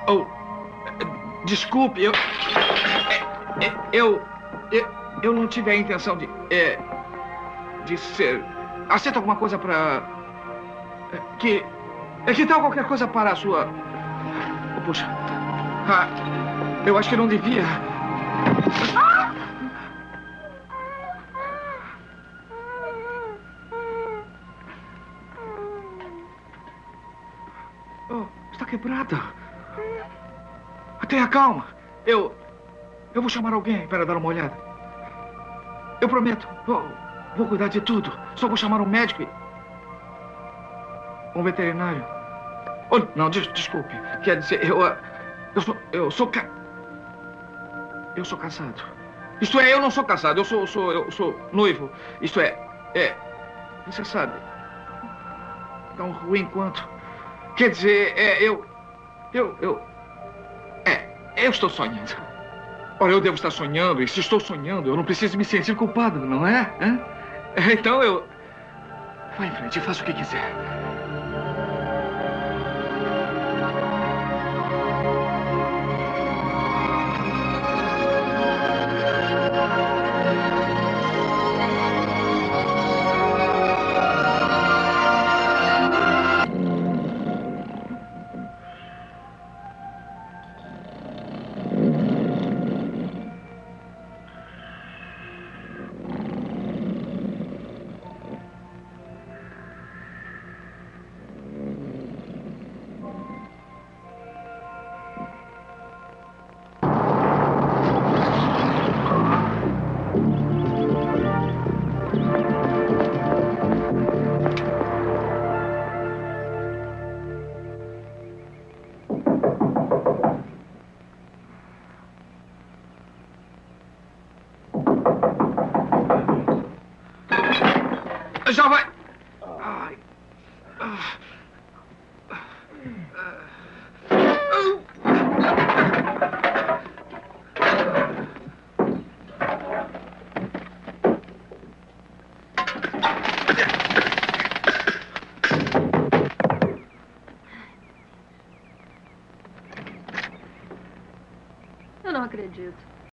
Oh, desculpe, eu, eu não tive a intenção de ser... Aceita alguma coisa para... Que tal qualquer coisa para a sua... Oh, puxa. Ah, eu acho que não devia. Oh, está quebrada. Tenha calma. Eu vou chamar alguém para dar uma olhada. Eu prometo. Vou cuidar de tudo. Só vou chamar um médico e... um veterinário. Oh, não, desculpe. Quer dizer, eu sou casado. Isto é, eu não sou casado. Eu sou noivo. Isto é, você sabe. Tão ruim quanto. Quer dizer, eu estou sonhando. Ora, eu devo estar sonhando, e se estou sonhando, eu não preciso me sentir culpado, não é? Hã? Então eu... Vá em frente, faça o que quiser. Já vai! Ai. Eu não acredito.